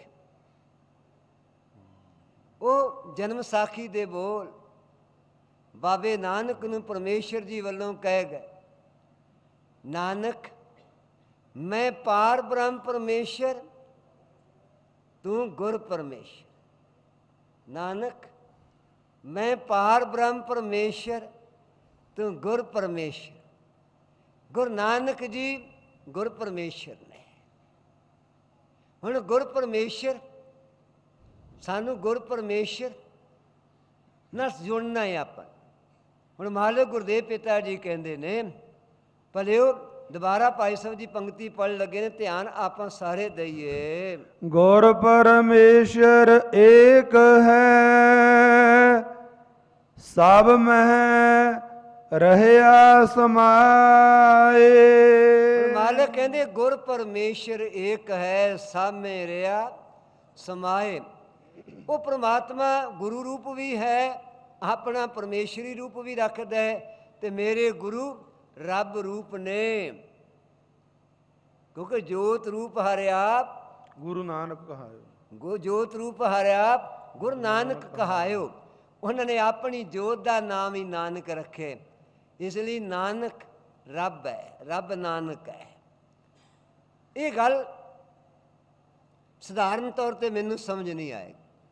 ਉਹ ਜਨਮ ਸਾਖੀ ਦੇ ਬੋਲ ਬਾਬੇ ਨਾਨਕ ਨੂੰ ਪਰਮੇਸ਼ਰ ਜੀ ਵੱਲੋਂ ਕਹੇ ਗਏ, ਨਾਨਕ ਮੈਂ ਪਾਰ ਬ੍ਰਹਮ ਪਰਮੇਸ਼ਰ, ਤੂੰ ਗੁਰ ਪਰਮੇਸ਼ਰ। ਨਾਨਕ ਮੈਂ ਪਾਰ ਬ੍ਰਹਮ ਪਰਮੇਸ਼ਰ, ਤੂੰ ਗੁਰ ਪਰਮੇਸ਼ਰ। ਗੁਰੂ ਨਾਨਕ ਜੀ ਗੁਰ ਪਰਮੇਸ਼ਰ ਨੇ। ਹੁਣ ਗੁਰ ਪਰਮੇਸ਼ਰ, ਸਾਨੂੰ ਗੁਰ ਪਰਮੇਸ਼ਰ ਨਾਲ ਜੁੜਨਾ ਹੈ ਆਪਾਂ। ਹੁਣ ਮਾਲੋ ਗੁਰਦੇਵ ਪਿਤਾ ਜੀ ਕਹਿੰਦੇ ਨੇ, ਭਲਿਓ ਦੁਬਾਰਾ ਭਾਈ ਸਾਹਿਬ ਜੀ ਪੰਕਤੀ ਪੜ੍ਹ ਲੱਗੇ ਨੇ, ਧਿਆਨ ਆਪਾਂ ਸਾਰੇ ਦਈਏ।
ਗੁਰ ਪਰਮੇਸ਼ਰ ਏਕ ਹੈ, ਸਭ ਮਹਿ ਰਹਿਆ ਸਮਾਏ।
ਹੁਣ ਮਾਲਕ ਕਹਿੰਦੇ ਗੁਰ ਪਰਮੇਸ਼ਰ ਏਕ ਹੈ, ਸਾਮੇ ਰਿਆ ਸਮਾਏ। ਉਹ ਪ੍ਰਮਾਤਮਾ ਗੁਰੂ ਰੂਪ ਵੀ ਹੈ, ਆਪਣਾ ਪਰਮੇਸ਼ਰੀ ਰੂਪ ਵੀ ਰੱਖਦਾ ਹੈ, ਤੇ ਮੇਰੇ ਗੁਰੂ ਰੱਬ ਰੂਪ ਨੇ। ਕਿਉਂਕਿ ਜੋਤ ਰੂਪ ਹਰਿਆਪ
ਗੁਰੂ ਨਾਨਕ ਕਹਾਇਓ।
ਜੋਤ ਰੂਪ ਹਰਿਆਪ ਗੁਰੂ ਨਾਨਕ ਕਹਾਇਓ। ਉਹਨਾਂ ਨੇ ਆਪਣੀ ਜੋਤ ਦਾ ਨਾਮ ਹੀ ਨਾਨਕ ਰੱਖੇ, ਇਸ ਲਈ ਨਾਨਕ ਰੱਬ ਹੈ, ਰੱਬ ਨਾਨਕ ਹੈ। ਇਹ ਗੱਲ ਸਧਾਰਨ ਤੌਰ ਤੇ ਮੈਨੂੰ ਸਮਝ ਨਹੀਂ ਆਏਗੀ।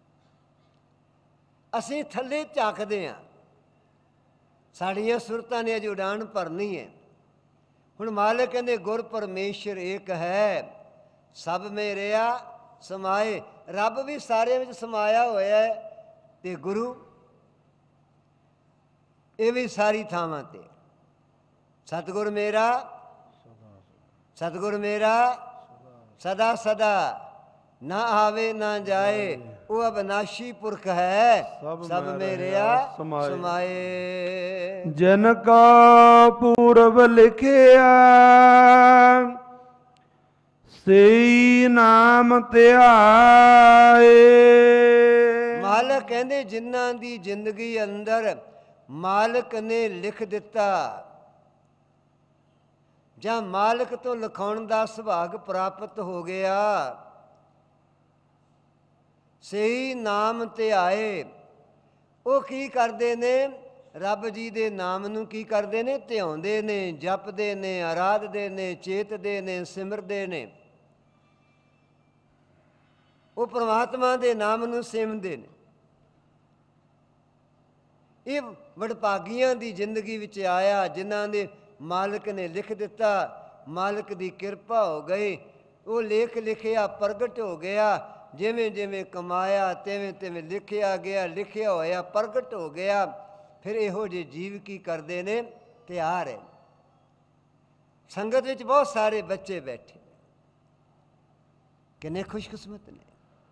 ਅਸੀਂ ਥੱਲੇ ਝਾਕਦੇ ਹਾਂ, ਸਾਡੀਆਂ ਸੁਰਤਾਂ ਨੇ ਅਜੇ ਉਡਾਨ ਭਰਨੀ ਹੈ। ਹੁਣ ਮਾਲਕ ਕਹਿੰਦੇ ਗੁਰ ਪਰਮੇਸ਼ਰ ਏਕ ਹੈ, ਸਭ ਮੇ ਰਿਆ ਸਮਾਏ। ਰੱਬ ਵੀ ਸਾਰਿਆਂ ਵਿੱਚ ਸਮਾਇਆ ਹੋਇਆ ਹੈ, ਤੇ ਗੁਰੂ ਇਹ ਵੀ ਸਾਰੀ ਥਾਵਾਂ ਤੇ। ਸਤਿਗੁਰ ਮੇਰਾ, ਸਤਿਗੁਰ ਮੇਰਾ ਸਦਾ ਸਦਾ, ਨਾ ਆਵੇ ਨਾ ਜਾਏ, ਉਹ ਅਬਨਾਸ਼ੀ ਪੁਰਖ ਹੈ, ਸਭ ਮੇ ਰਿਆ ਸਮਾਏ।
ਜਿਨ ਕਾ ਪੂਰਬ ਲਿਖਿਆ ਸਈ ਨਾਮ ਧਿਆਏ।
ਮਾਲਕ ਕਹਿੰਦੇ ਜਿਨ੍ਹਾਂ ਦੀ ਜ਼ਿੰਦਗੀ ਅੰਦਰ ਮਾਲਕ ਨੇ ਲਿਖ ਦਿੱਤਾ, ਜਾਂ ਮਾਲਕ ਤੋਂ ਲਿਖਾਉਣ ਦਾ ਸੁਭਾਗ ਪ੍ਰਾਪਤ ਹੋ ਗਿਆ, ਸਹੀ ਨਾਮ ਧਿਆਏ। ਉਹ ਕੀ ਕਰਦੇ ਨੇ? ਰੱਬ ਜੀ ਦੇ ਨਾਮ ਨੂੰ ਕੀ ਕਰਦੇ ਨੇ? ਧਿਆਉਂਦੇ ਨੇ, ਜਪਦੇ ਨੇ, ਆਰਾਧਦੇ ਨੇ, ਚੇਤਦੇ ਨੇ, ਸਿਮਰਦੇ ਨੇ। ਉਹ ਪ੍ਰਮਾਤਮਾ ਦੇ ਨਾਮ ਨੂੰ ਸਿਮਰਦੇ ਨੇ। ਇਹ ਵਡਭਾਗੀਆਂ ਦੀ ਜ਼ਿੰਦਗੀ ਵਿੱਚ ਆਇਆ, ਜਿਨ੍ਹਾਂ ਦੇ ਮਾਲਕ ਨੇ ਲਿਖ ਦਿੱਤਾ, ਮਾਲਕ ਦੀ ਕਿਰਪਾ ਹੋ ਗਈ, ਉਹ ਲੇਖ ਲਿਖਿਆ ਪ੍ਰਗਟ ਹੋ ਗਿਆ। ਜਿਵੇਂ ਜਿਵੇਂ ਕਮਾਇਆ ਤਿਵੇਂ ਤਿਵੇਂ ਲਿਖਿਆ ਗਿਆ, ਲਿਖਿਆ ਹੋਇਆ ਪ੍ਰਗਟ ਹੋ ਗਿਆ। ਫਿਰ ਇਹੋ ਜਿਹੇ ਜੀਵ ਕੀ ਕਰਦੇ ਨੇ? ਤਿਆਰ ਹੈ। ਸੰਗਤ ਵਿੱਚ ਬਹੁਤ ਸਾਰੇ ਬੱਚੇ ਬੈਠੇ, ਕਿੰਨੇ ਖੁਸ਼ਕਿਸਮਤ ਨੇ।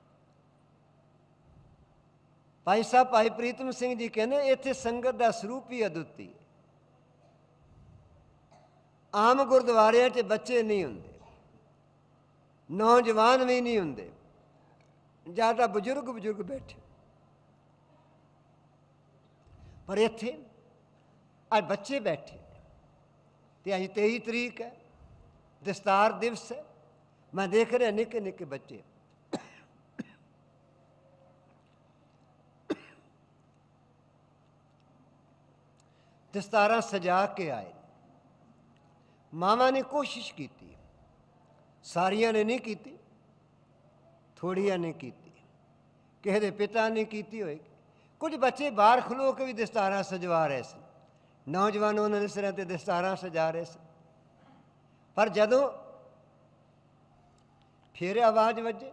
ਭਾਈ ਸਾਹਿਬ ਭਾਈ ਪ੍ਰੀਤਮ ਸਿੰਘ ਜੀ ਕਹਿੰਦੇ ਇੱਥੇ ਸੰਗਤ ਦਾ ਸਰੂਪ ਹੀ ਅਦੁੱਤੀ ਹੈ। ਆਮ ਗੁਰਦੁਆਰਿਆਂ 'ਚ ਬੱਚੇ ਨਹੀਂ ਹੁੰਦੇ, ਨੌਜਵਾਨ ਵੀ ਨਹੀਂ ਹੁੰਦੇ, ਜ਼ਿਆਦਾ ਬਜ਼ੁਰਗ ਬੈਠੇ। ਪਰ ਇੱਥੇ ਅੱਜ ਬੱਚੇ ਬੈਠੇ, ਤੇ ਅੱਜ 23 ਤਰੀਕ ਹੈ, ਦਸਤਾਰ ਦਿਵਸ ਹੈ। ਮੈਂ ਦੇਖ ਰਿਹਾ ਨਿੱਕੇ ਨਿੱਕੇ ਬੱਚੇ ਦਸਤਾਰਾਂ ਸਜਾ ਕੇ ਆਏ। ਮਾਵਾਂ ਨੇ ਕੋਸ਼ਿਸ਼ ਕੀਤੀ, ਸਾਰੀਆਂ ਨੇ ਨਹੀਂ ਕੀਤੀ, ਥੋੜੀਆਂ ਨੇ ਕੀਤੀ, ਕਿਸੇ ਦੇ ਪਿਤਾ ਨੇ ਕੀਤੀ ਹੋਏਗੀ। ਕੁਝ ਬੱਚੇ ਬਾਹਰ ਖਲੋ ਕੇ ਵੀ ਦਸਤਾਰਾਂ ਸਜਵਾ ਰਹੇ ਸਨ, ਨੌਜਵਾਨ ਉਹਨਾਂ ਦੇ ਸਿਰਾਂ 'ਤੇ ਦਸਤਾਰਾਂ ਸਜਾ ਰਹੇ ਸਨ। ਪਰ ਜਦੋਂ ਫਿਰ ਆਵਾਜ਼ ਵੱਜੇ,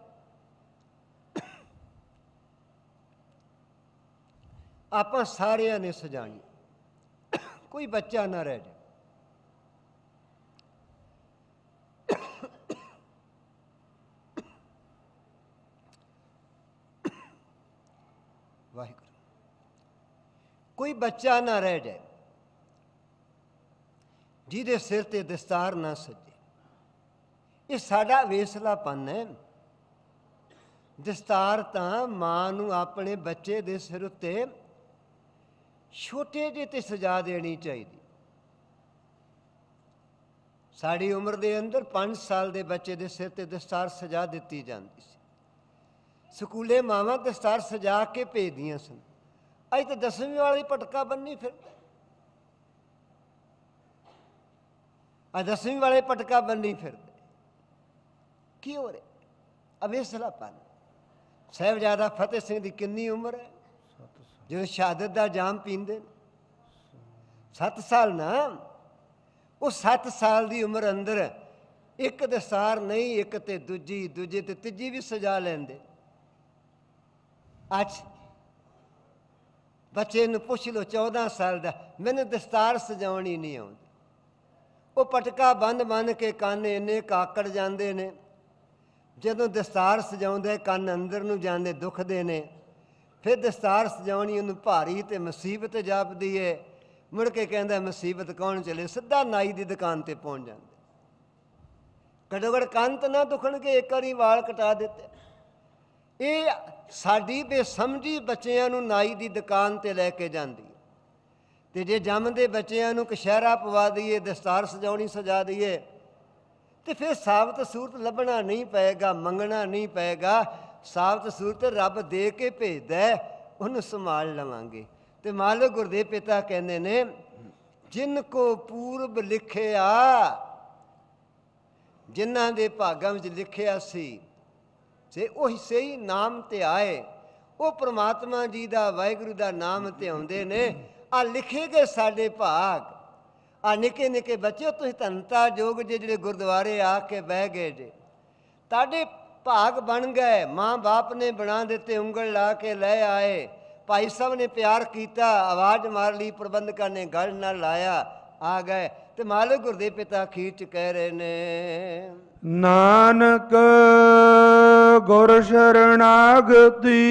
ਆਪਾਂ ਸਾਰਿਆਂ ਨੇ ਸਜਾਣੀ, ਕੋਈ ਬੱਚਾ ਨਾ ਰਹਿ ਜਾਏ। ਵਾਹਿਗੁਰੂ, ਕੋਈ ਬੱਚਾ ਨਾ ਰਹਿ ਜਾਏ ਜਿਹਦੇ ਸਿਰ ਤੇ ਦਸਤਾਰ ਨਾ ਸਜੇ। ਇਹ ਸਾਡਾ ਵੇਸਲਾਪਨ ਹੈ। ਦਸਤਾਰ ਤਾਂ ਮਾਂ ਨੂੰ ਆਪਣੇ ਬੱਚੇ ਦੇ ਸਿਰ ਉੱਤੇ ਛੋਟੇ ਜਿਹੇ ਤੇ ਸਜਾ ਦੇਣੀ ਚਾਹੀਦੀ। ਸਾਡੀ ਉਮਰ ਦੇ ਅੰਦਰ 5 ਸਾਲ ਦੇ ਬੱਚੇ ਦੇ ਸਿਰ ਤੇ ਦਸਤਾਰ ਸਜਾ ਦਿੱਤੀ ਜਾਂਦੀ ਸੀ। ਸਕੂਲੇ ਮਾਵਾਂ ਦਸਤਾਰ ਸਜਾ ਕੇ ਭੇਜਦੀਆਂ ਸਨ। ਅੱਜ ਤਾਂ 10ਵੀਂ ਵਾਲੀ ਪਟਕਾ ਬੰਨੀ ਫਿਰਦਾ। ਅੱਜ 10ਵੀਂ ਵਾਲੇ ਪਟਕਾ ਬੰਨੀ ਫਿਰਦੇ। ਕੀ ਹੋ ਰਿਹਾ? ਅਵੇਸਲਾਪਨ। ਸਾਹਿਬਜ਼ਾਦਾ ਫਤਿਹ ਸਿੰਘ ਦੀ ਕਿੰਨੀ ਉਮਰ ਹੈ ਜਦੋਂ ਸ਼ਹਾਦਤ ਦਾ ਜਾਮ ਪੀਂਦੇ ਨੇ? 7 ਸਾਲ ਨਾ। ਉਹ 7 ਸਾਲ ਦੀ ਉਮਰ ਅੰਦਰ ਇੱਕ ਦਸਤਾਰ ਨਹੀਂ, ਇੱਕ ਤੇ ਦੂਜੀ, ਦੂਜੇ ਤੇ ਤੀਜੀ ਵੀ ਸਜਾ ਲੈਂਦੇ। ਅੱਜ ਬੱਚੇ ਨੂੰ ਪੁੱਛ ਲਓ 14 ਸਾਲ ਦਾ, ਮੈਨੂੰ ਦਸਤਾਰ ਸਜਾਉਣੀ ਨਹੀਂ ਆਉਂਦੀ। ਉਹ ਪਟਕਾ ਬੰਨ ਕੇ ਕੰਨ ਇੰਨੇ ਕਾਕੜ ਜਾਂਦੇ ਨੇ, ਜਦੋਂ ਦਸਤਾਰ ਸਜਾਉਂਦੇ ਕੰਨ ਅੰਦਰ ਨੂੰ ਜਾਂਦੇ ਦੁਖਦੇ ਨੇ। ਫਿਰ ਦਸਤਾਰ ਸਜਾਉਣੀ ਉਹਨੂੰ ਭਾਰੀ ਤੇ ਮੁਸੀਬਤ ਜਾਪਦੀ ਏ। ਮੁੜ ਕੇ ਕਹਿੰਦਾ ਮੁਸੀਬਤ ਕੌਣ ਚਲੇ, ਸਿੱਧਾ ਨਾਈ ਦੀ ਦੁਕਾਨ ਤੇ ਪਹੁੰਚ ਜਾਂਦੇ। ਘੱਟੋ ਘੱਟ ਕੰਨ ਤਾਂ ਨਾ ਦੁਖਣਗੇ, ਇੱਕ ਵਾਰੀ ਵਾਲ ਕਟਾ ਦਿੱਤੇ। ਇਹ ਸਾਡੀ ਬੇਸਮਝੀ ਬੱਚਿਆਂ ਨੂੰ ਨਾਈ ਦੀ ਦੁਕਾਨ ਤੇ ਲੈ ਕੇ ਜਾਂਦੀ। ਤੇ ਜੇ ਜੰਮਦੇ ਬੱਚਿਆਂ ਨੂੰ ਕਸ਼ਹਿਰਾ ਪਵਾ ਦਈਏ, ਦਸਤਾਰ ਸਜਾਉਣੀ ਸਜਾ ਦਈਏ, ਤੇ ਫਿਰ ਸਾਬਤ ਸੂਰਤ ਲੱਭਣਾ ਨਹੀਂ ਪਏਗਾ, ਮੰਗਣਾ ਨਹੀਂ ਪਏਗਾ। ਸਾਬਤ ਸੂਰਤ ਰੱਬ ਦੇ ਕੇ ਭੇਜਦਾ, ਉਹਨੂੰ ਸੰਭਾਲ ਲਵਾਂਗੇ। ਤੇ ਮਾਲਕ ਗੁਰਦੇਵ ਪਿਤਾ ਕਹਿੰਦੇ ਨੇ, ਜਿਨ ਕੋ ਪੂਰਬ ਲਿਖਿਆ, ਜਿਨ੍ਹਾਂ ਦੇ ਭਾਗਾਂ ਵਿੱਚ ਲਿਖਿਆ ਸੀ ਤੇ ਉਹੀ ਸਹੀ ਨਾਮ ਤੇ ਆਏ, ਉਹ ਪ੍ਰਮਾਤਮਾ ਜੀ ਦਾ, ਵਾਹਿਗੁਰੂ ਦਾ ਨਾਮ ਤੇ ਆਉਂਦੇ ਨੇ। ਆ ਲਿਖੇ ਗਏ ਸਾਡੇ ਭਾਗ। ਆ ਨਿੱਕੇ ਨਿੱਕੇ ਬੱਚੇ, ਤੁਸੀਂ ਧੰਨਤਾ ਜੋਗ ਜੇ ਜਿਹੜੇ ਗੁਰਦੁਆਰੇ ਆ ਕੇ ਬਹਿ ਗਏ ਜੇ, ਤੁਹਾਡੇ ਭਾਗ ਬਣ ਗਏ। ਮਾਂ ਬਾਪ ਨੇ ਬਣਾ ਦਿੱਤੇ, ਉਂਗਲ ਲਾ ਕੇ ਲੈ ਆਏ। ਭਾਈ ਸਾਹਿਬ ਨੇ ਪਿਆਰ ਕੀਤਾ, ਆਵਾਜ਼ ਮਾਰ ਲਈ, ਪ੍ਰਬੰਧਕਾਂ ਨੇ ਗਲ ਨਾਲ ਲਾਇਆ, ਆ ਗਏ। ਤੇ ਮਾਲਕ ਗੁਰਦੇਵ ਪਿਤਾ ਅਖੀਰ 'ਚ ਕਹਿ ਰਹੇ ਨੇ,
ਨਾਨਕ ਗੁਰ ਸ਼ਰਨਾਗਤੀ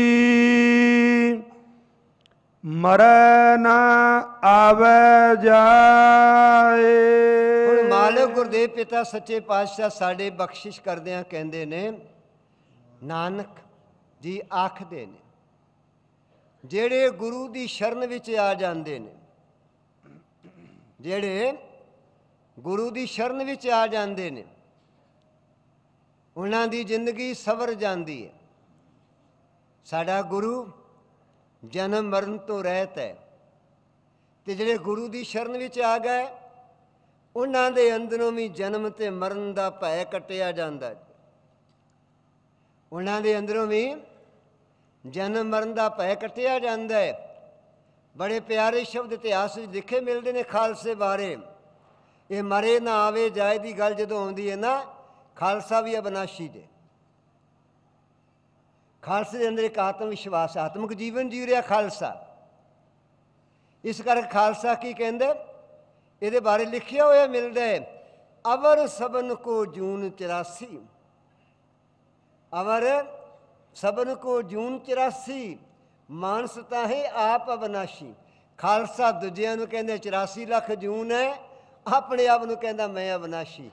ਮਰੈ ਨਾ ਆਵੈ ਜਾਏ।
ਹੁਣ ਮਾਲਕ ਗੁਰਦੇਵ ਪਿਤਾ ਸੱਚੇ ਪਾਤਸ਼ਾਹ ਸਾਡੇ ਬਖਸ਼ਿਸ਼ ਕਰਦਿਆਂ ਕਹਿੰਦੇ ਨੇ, ਨਾਨਕ ਜੀ ਆਖਦੇ ਨੇ, ਜਿਹੜੇ ਗੁਰੂ ਦੀ ਸ਼ਰਨ ਵਿੱਚ ਆ ਜਾਂਦੇ ਨੇ, ਜਿਹੜੇ ਗੁਰੂ ਦੀ ਸ਼ਰਨ ਵਿੱਚ ਆ ਜਾਂਦੇ ਨੇ, ਉਹਨਾਂ ਦੀ ਜ਼ਿੰਦਗੀ ਸਵਰ ਜਾਂਦੀ ਹੈ। ਸਾਡਾ ਗੁਰੂ ਜਨਮ ਮਰਨ ਤੋਂ ਰਹਿਤ ਹੈ। ਤੇ ਜਿਹੜੇ ਗੁਰੂ ਦੀ ਸ਼ਰਨ ਵਿੱਚ ਆ ਗਏ, ਉਹਨਾਂ ਦੇ ਅੰਦਰੋਂ ਵੀ ਜਨਮ ਤੇ ਮਰਨ ਦਾ ਭੈ ਕੱਟਿਆ ਜਾਂਦਾ। ਉਹਨਾਂ ਦੇ ਅੰਦਰੋਂ ਵੀ ਜਨਮ ਮਰਨ ਦਾ ਭੈ ਕੱਟਿਆ ਜਾਂਦਾ ਹੈ। ਬੜੇ ਪਿਆਰੇ ਸ਼ਬਦ ਇਤਿਹਾਸ ਵਿੱਚ ਲਿਖੇ ਮਿਲਦੇ ਨੇ ਖਾਲਸੇ ਬਾਰੇ। ਇਹ ਮਰੇ ਨਾ ਆਵੇ ਜਾਏ ਦੀ ਗੱਲ ਜਦੋਂ ਆਉਂਦੀ ਹੈ ਨਾ, ਖਾਲਸਾ ਵੀ ਅਬਨਾਸ਼ੀ ਜੇ। ਖਾਲਸੇ ਦੇ ਅੰਦਰ ਇੱਕ ਆਤਮ ਵਿਸ਼ਵਾਸ, ਆਤਮਿਕ ਜੀਵਨ ਜੀ ਰਿਹਾ ਖਾਲਸਾ। ਇਸ ਕਰਕੇ ਖਾਲਸਾ ਕੀ ਕਹਿੰਦੇ, ਇਹਦੇ ਬਾਰੇ ਲਿਖਿਆ ਹੋਇਆ ਮਿਲਦਾ ਹੈ, ਅਵਰ ਸਬਨ ਕੋ ਜੂਨ 84, ਅਵਰ ਸਬਨ ਕੋ ਜੂਨ 84, ਮਾਨਸ ਤਾਂ ਹੈ ਆਪ ਅਬਨਾਸ਼ੀ। ਖਾਲਸਾ ਦੂਜਿਆਂ ਨੂੰ ਕਹਿੰਦੇ 84 ਲੱਖ ਜੂਨ ਹੈ, ਆਪਣੇ ਆਪ ਨੂੰ ਕਹਿੰਦਾ ਮੈਂ ਅਬਨਾਸ਼ੀ।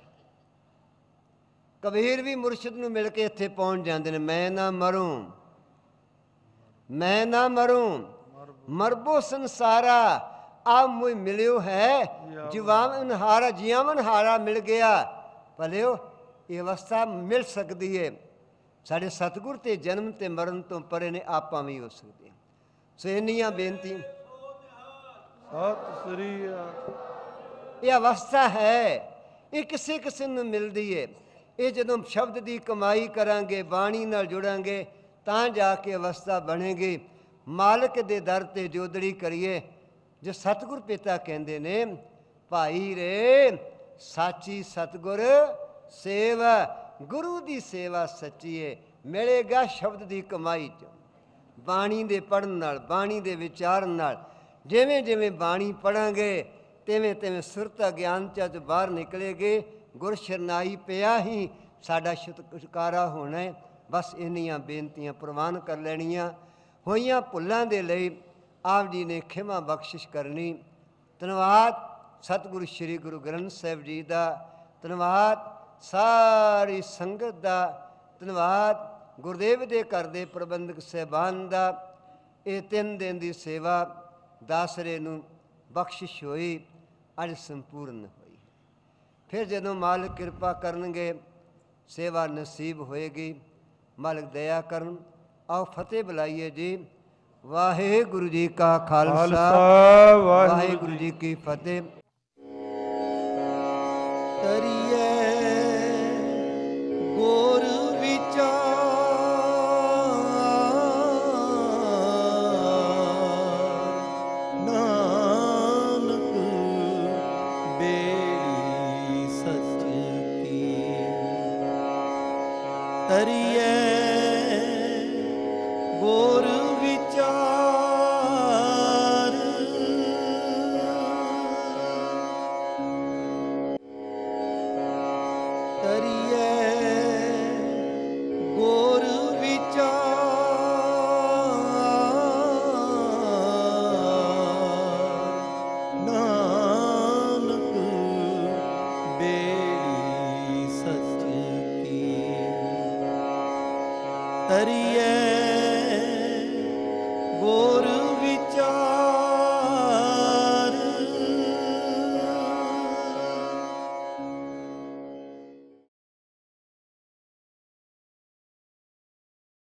ਕਬੀਰ ਵੀ ਮੁਰਸ਼ਿਦ ਨੂੰ ਮਿਲ ਕੇ ਇੱਥੇ ਪਹੁੰਚ ਜਾਂਦੇ ਨੇ, ਮੈਂ ਨਾ ਮਰੂੰ, ਮੈਂ ਨਾ ਮਰੂੰ, ਮਰਬੋ ਸੰਸਾਰਾ ਆ ਮੁਝ ਮਿਲਿਓ ਹੈ, ਜੀਵਾਨ ਹਾਰਾ, ਜੀਵਨ ਹਾਰਾ ਮਿਲ ਗਿਆ। ਭਲਿਓ ਇਹ ਅਵਸਥਾ ਮਿਲ ਸਕਦੀ ਹੈ। ਸਾਡੇ ਸਤਿਗੁਰ ਤੇ ਜਨਮ ਤੇ ਮਰਨ ਤੋਂ ਪਰੇ ਨੇ, ਆਪਾਂ ਵੀ ਹੋ ਸਕਦੇ। ਸੋ ਇੰਨੀਆਂ ਬੇਨਤੀ,
ਸਤਿ ਸ੍ਰੀ ਅਕਾਲ।
ਇਹ ਅਵਸਥਾ ਹੈ, ਇਹ ਕਿਸੇ ਕਿਸੇ ਨੂੰ ਮਿਲਦੀ ਹੈ। ਇਹ ਜਦੋਂ ਸ਼ਬਦ ਦੀ ਕਮਾਈ ਕਰਾਂਗੇ, ਬਾਣੀ ਨਾਲ ਜੁੜਾਂਗੇ, ਤਾਂ ਜਾ ਕੇ ਅਵਸਥਾ ਬਣੇਗੀ। ਮਾਲਕ ਦੇ ਦਰ 'ਤੇ ਜੋਦੜੀ ਕਰੀਏ। ਜੋ ਸਤਿਗੁਰ ਪਿਤਾ ਕਹਿੰਦੇ ਨੇ, ਭਾਈ ਰੇ ਸਾਚੀ ਸਤਿਗੁਰ ਸੇਵਾ, ਗੁਰੂ ਦੀ ਸੇਵਾ ਸੱਚੀ ਹੈ। ਮਿਲੇਗਾ ਸ਼ਬਦ ਦੀ ਕਮਾਈ 'ਚ, ਬਾਣੀ ਦੇ ਪੜ੍ਹਨ ਨਾਲ, ਬਾਣੀ ਦੇ ਵਿਚਾਰਨ ਨਾਲ। ਜਿਵੇਂ ਜਿਵੇਂ ਬਾਣੀ ਪੜ੍ਹਾਂਗੇ, ਤਿਵੇਂ ਤਿਵੇਂ ਸੁਰਤ ਗਿਆਨ 'ਚ ਬਾਹਰ ਨਿਕਲੇਗੇ। ਗੁਰ ਸ਼ਰਨਾਈ ਪਿਆ ਹੀ ਸਾਡਾ ਛੁਟਕਾਰਾ ਹੋਣਾ ਹੈ। ਬਸ ਇੰਨੀਆਂ ਬੇਨਤੀਆਂ ਪ੍ਰਵਾਨ ਕਰ ਲੈਣੀਆਂ। ਹੋਈਆਂ ਭੁੱਲਾਂ ਦੇ ਲਈ ਆਪ ਜੀ ਨੇ ਖਿਮਾ ਬਖਸ਼ਿਸ਼ ਕਰਨੀ। ਧੰਨਵਾਦ ਸਤਿਗੁਰੂ ਸ੍ਰੀ ਗੁਰੂ ਗ੍ਰੰਥ ਸਾਹਿਬ ਜੀ ਦਾ, ਧੰਨਵਾਦ ਸਾਰੀ ਸੰਗਤ ਦਾ, ਧੰਨਵਾਦ ਗੁਰਦੇਵ ਦੇ ਘਰ ਦੇ ਪ੍ਰਬੰਧਕ ਸਾਹਿਬਾਨ ਦਾ। ਇਹ 3 ਦਿਨ ਦੀ ਸੇਵਾ ਦਾਸਰੇ ਨੂੰ ਬਖਸ਼ਿਸ਼ ਹੋਈ, ਅੱਜ ਸੰਪੂਰਨ ਹੋਈ। ਫਿਰ ਜਦੋਂ ਮਾਲਕ ਕਿਰਪਾ ਕਰਨਗੇ, ਸੇਵਾ ਨਸੀਬ ਹੋਏਗੀ। ਮਾਲਕ ਦਇਆ ਕਰਨ। ਆਓ ਫਤਿਹ ਬੁਲਾਈਏ ਜੀ। ਵਾਹਿਗੁਰੂ ਜੀ ਕਾ ਖਾਲਸਾ, ਵਾਹਿਗੁਰੂ ਜੀ ਕੀ ਫਤਿਹ।
ਕਰੀਏ ਗੁਰ ਵਿਚਾਰ, ਨਾਨਕ ਬੇੜੀ ਸੱਚ ਕੀ। ਕਰੀਏ ਗੁਰ ਵਿਚਾਰ, ਕਰੀਏ ਤਰੀਐ